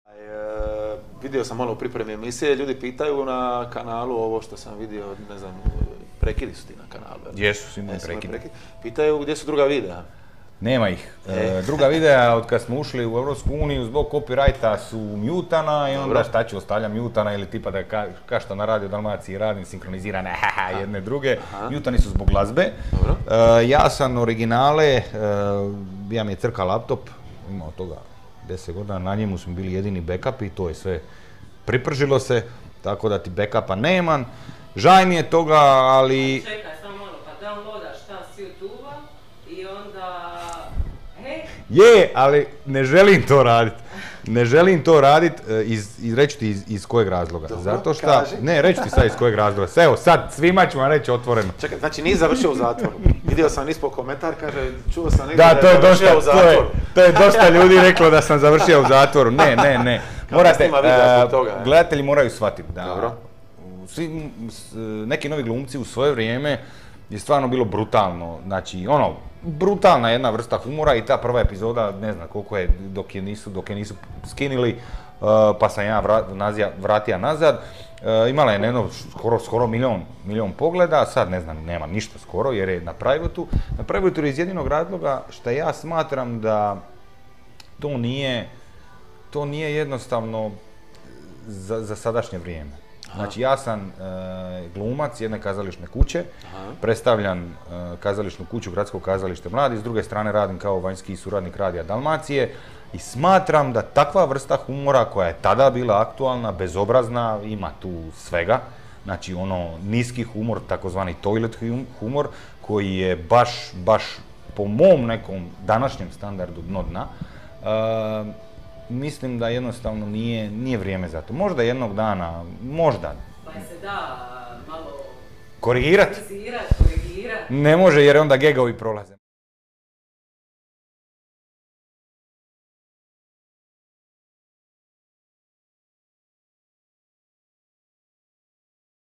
Vidio sam malo u pripremi emisije, ljudi pitaju na kanalu ovo što sam vidio, ne znam, prekidi su ti na kanalu. Jesu, svi imaju prekidi. Pitaju gdje su druga videa. Nema ih. Druga videa od kad smo ušli u Europsku uniju zbog copyrighta su mutana i onda šta ću ostavljam mutana ili tipa da ka što na Radio Dalmaciji radim sinkronizirane jedne druge. Mutani su zbog glazbe. Ja sam originale, bija mi je crka laptop, imao toga 10 godina, na njemu smo bili jedini backup i to je sve pripržilo se, tako da ti backupa nemam. Žaj mi je toga, ali... Čekaj, samo malo, pa downloadaš šta s YouTube-a i onda... Je, ali ne želim to raditi. Ne želim to raditi, reći ti iz kojeg razloga. Dobro, zato što... kaži. Ne, reći ti sad iz kojeg razloga. Evo, sad svima ću vam reći otvoreno. Čekaj, znači nisi završio u zatvoru. Vidio sam ispod komentar, kaže, čuo sam negdje Da, to je završio dosta, u zatvoru. to je dosta ljudi reklo da sam završio u zatvoru. Ne. Morate, gledatelji moraju shvatiti da neki novi glumci u svoje vrijeme je stvarno bilo brutalno. Znači, brutalna jedna vrsta humora i ta prva epizoda, ne znam koliko je dok je nisu skinili, pa sam ja vratio nazad. Imala je skoro milion pogleda, sad ne znam, nema ništa skoro jer je na private-u. Na private-u iz jedinog razloga što ja smatram da to nije jednostavno za sadašnje vrijeme. Znači ja sam glumac jedne kazališne kuće, predstavljam kazališnu kuću Gradsko kazalište mladi, s druge strane radim kao vanjski suradnik Radija Dalmacije i smatram da takva vrsta humora koja je tada bila aktualna, bezobrazna, ima tu svega, znači niski humor, takozvani toilet humor, koji je baš po mom nekom današnjem standardu dno dna, mislim da jednostavno nije vrijeme za to. Možda jednog dana, možda. Pa se da malo... Korigirati? Korigirati. Ne može jer onda gegovi prolaze.